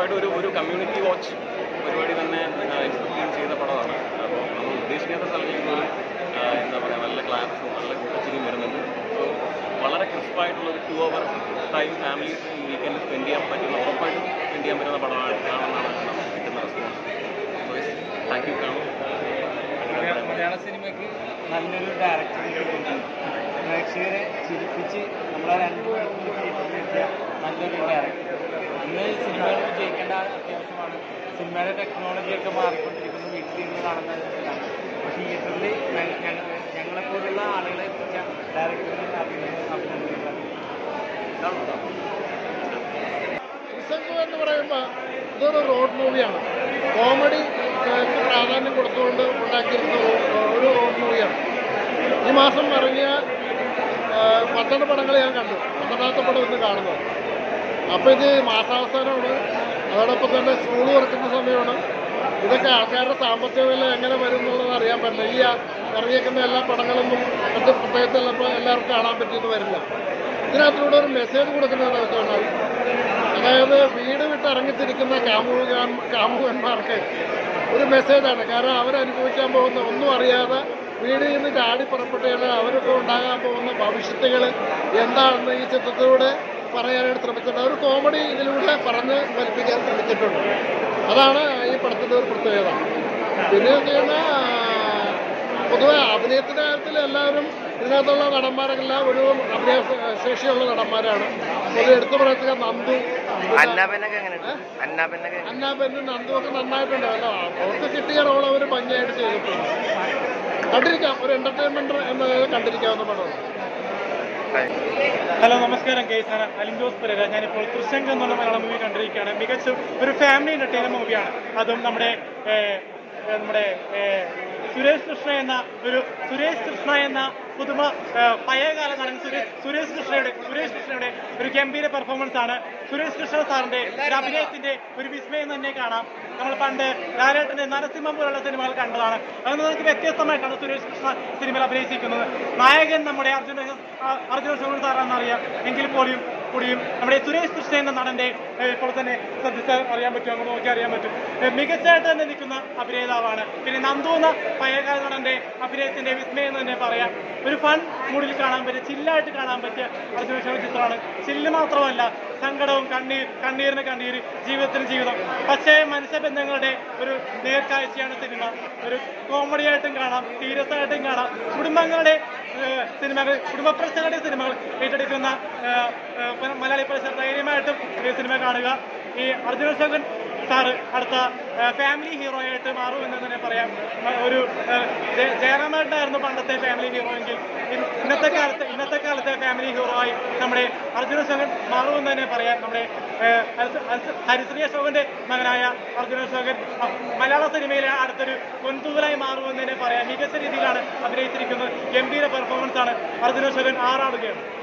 ഉറപ്പായിട്ടും ഒരു community watch പരിപാടി തന്നെ എക്സ്പെക്ട് ചെയ്ത പടമാണ്. അപ്പോൾ നമ്മൾ ഉദ്ദേശിക്കാത്ത സ്ഥലങ്ങളിൽ പോലും എന്താ പറയുക നല്ല ക്ലാസും നല്ല കോച്ചിങ്ങും വരുന്നുണ്ട്. സോ വളരെ ക്രിസ്പായിട്ടുള്ളൊരു 2 hour time family weekend spend ചെയ്യാൻ പറ്റുന്ന ഉറപ്പായിട്ടും സ്പെൻഡ് ചെയ്യാൻ പറ്റുന്ന പടമാണെന്നാണ് നമുക്ക് കിട്ടുന്ന റെസ്പോൺസ്. Thank you. കാണും. മലയാള സിനിമയ്ക്ക് നല്ലൊരു ഡയറക്ടർ പ്രേക്ഷകരെ ചിരിപ്പിച്ച് നമ്മളെ 2 മണിക്കൂർ തിയേറ്ററിലെത്തിയ നല്ലൊരു ഡയറക്ടർ. ഇന്ന് സിനിമകൾ വിജയിക്കേണ്ട അത്യാവശ്യമാണ്. സിനിമയുടെ ടെക്നോളജിയൊക്കെ മാറിക്കൊണ്ടിരിക്കുന്നു. വീട്ടിലിരുന്ന് കാണുന്നതാണ്. തിയേറ്ററിൽ ഞങ്ങളെപ്പോലുള്ള ആളുകളെ എത്തിച്ച ഡയറക്ടറിനെ അഭിനന്ദിക്കുന്നത്. എന്ന് പറയുമ്പോൾ ഇതൊരു റോഡ് മൂവിയാണ്. കോമഡി പ്രാധാന്യം കൊടുത്തുകൊണ്ട് ഉണ്ടാക്കിയിരുന്ന ഒരു റോഡ് മൂവിയാണ്. ഈ മാസം ഇറങ്ങിയ 12 പടങ്ങൾ ഞാൻ കണ്ടു. 12ാമത്തെ പടം ഇന്ന് കാണുന്നത്. അപ്പോൾ ഇത് മാസാവസാനമാണ്. അതോടൊപ്പം തന്നെ സ്കൂൾ തുറക്കുന്ന സമയമാണ്. ഇതൊക്കെ ആൾക്കാരുടെ സാമ്പത്തിക നില എങ്ങനെ വരും എന്നുള്ളത് അറിയാൻ പറ്റില്ല. ഈ ഇറങ്ങിയേക്കുന്ന എല്ലാ പടങ്ങളൊന്നും മറ്റ് പ്രത്യേകത്തിലപ്പോൾ എല്ലാവർക്കും കാണാൻ പറ്റിയെന്ന് വരില്ല. ഇതിനകത്തൂടെ ഒരു മെസ്സേജ് കൊടുക്കുന്നതെന്ന് വെച്ചാൽ, അതായത് വീട് വിട്ട് ഇറങ്ങിത്തിരിക്കുന്ന കാമുകന്മാർക്ക് ഒരു മെസ്സേജാണ്. കാരണം അവരനുഭവിക്കാൻ പോകുന്ന ഒന്നും അറിയാതെ വീടിൽ നിന്ന് ചാടി പുറപ്പെട്ട് കഴിഞ്ഞാൽ അവർക്ക് ഉണ്ടാകാൻ പോകുന്ന ഭവിഷ്യത്തുകൾ എന്താണെന്ന് ഈ ചിത്രത്തിലൂടെ പറയാനായിട്ട് ശ്രമിച്ചിട്ടുണ്ട്. ഒരു കോമഡി ഇതിലൂടെ പറഞ്ഞ് ഫലിപ്പിക്കാൻ ശ്രമിച്ചിട്ടുണ്ട്. അതാണ് ഈ പടത്തിൻ്റെ ഒരു പ്രത്യേകത. പിന്നെ വെച്ചുകഴിഞ്ഞാൽ പൊതുവെ അഭിനയത്തിൻ്റെ കാര്യത്തിൽ എല്ലാവരും ഇതിനകത്തുള്ള നടന്മാരെല്ലാം ഒരു അഭിനയ ശേഷിയുള്ള നടന്മാരാണ്. ഒരു എടുത്തു പറയുക നന്ദു, അന്നാബെന്നും നന്ദു ഒക്കെ നന്നായിട്ടുണ്ടാവല്ലോ. അവർക്ക് കിട്ടിയ റോൾ അവർ ഭംഗിയായിട്ട് ചെയ്തിട്ടുണ്ട്. കണ്ടിരിക്കാം. ഒരു എന്റർടൈൻമെന്റ് എന്നത് കണ്ടിരിക്കാവുന്ന പടമാണ്. ഹലോ, നമസ്കാരം. കേസാണ് അലിൻ ജോസ് പെരേര. ഞാനിപ്പോൾ തുഷങ്ക് എന്നുള്ള മലയാളം മൂവി കണ്ടിരിക്കുകയാണ്. മികച്ച ഒരു ഫാമിലി എന്റർടൈനർ മൂവിയാണ്. അതും നമ്മുടെ സുരേഷ് കൃഷ്ണ എന്ന പുതുമ പഴയകാല നടൻ സുരേഷ് കൃഷ്ണയുടെ ഒരു ഗംഭീര പെർഫോമൻസ് ആണ്. സുരേഷ് കൃഷ്ണ സാറിന്റെ അഭിനയത്തിന്റെ ഒരു വിസ്മയം തന്നെ കാണാം. നമ്മൾ പണ്ട് ലാലേട്ടന്റെ നരസിംഹം പോലുള്ള സിനിമകൾ കണ്ടതാണ്. അത് നമുക്ക് വ്യത്യസ്തമായിട്ടാണ് സുരേഷ് കൃഷ്ണ സിനിമയിൽ അഭിനയിച്ചിരിക്കുന്നത്. നായകൻ നമ്മുടെ അർജുന അശോകൻ സാറാണെന്നറിയാം. എങ്കിൽ കൂടിയും നമ്മുടെ സുരേഷ് കൃഷ്ണ എന്ന നടന്റെ ഇപ്പോൾ തന്നെ ശ്രദ്ധിച്ചാൽ അറിയാൻ പറ്റും, അങ്ങ് നോക്കി അറിയാൻ പറ്റും. മികച്ചായിട്ട് തന്നെ നിൽക്കുന്ന അഭിനേതാവാണ്. പിന്നെ നന്ദു എന്ന പഴയകാല നടന്റെ അഭിനയത്തിന്റെ വിസ്മയം എന്ന് തന്നെ പറയാം. ഒരു ഫൺ മൂഡിൽ കാണാൻ പറ്റിയ, ചില്ലായിട്ട് കാണാൻ പറ്റിയ അർജുന അശോകൻ ചിത്രമാണ്. ചില്ല് മാത്രമല്ല, സങ്കടവും കണ്ണീരിന് കണ്ണീര്, ജീവിതത്തിന് ജീവിതം, പക്ഷേ മനുഷ്യബന്ധങ്ങളുടെ ഒരു നേർക്കാഴ്ചയാണ് സിനിമ. ഒരു കോമഡിയായിട്ടും കാണാം, സീരിയസ് ആയിട്ടും കാണാം. കുടുംബങ്ങളുടെ സിനിമകൾ, കുടുംബ പ്രശ്നങ്ങളുടെ സിനിമകൾ ഏറ്റെടുക്കുന്ന മലയാളി പ്രേക്ഷകർ ധൈര്യമായിട്ടും ഈ സിനിമ കാണുക. ഈ അർജുന അശോകൻ സാറ് അടുത്ത ഫാമിലി ഹീറോ ആയിട്ട് മാറുമെന്ന് തന്നെ പറയാം. ഒരു ജയറാമേട്ടനായിരുന്നു പണ്ടത്തെ ഫാമിലി ഹീറോ എങ്കിൽ ഇന്നത്തെ കാലത്തെ ഫാമിലി ഹീറോ ആയി നമ്മുടെ അർജുന അശോകൻ മാറുമെന്ന് തന്നെ പറയാം. നമ്മുടെ ഹരിശ്രീ അശോകന്റെ മകനായ അർജുന അശോകൻ മലയാള സിനിമയിലെ അടുത്തൊരു പൊൻതൂവലായി മാറുമെന്ന് തന്നെ പറയാം. മികച്ച രീതിയിലാണ് അഭിനയിച്ചിരിക്കുന്നത്. ഗംഭീര പെർഫോമൻസ് ആണ്. അർജുന അശോകൻ ആറാടുകയാണ്.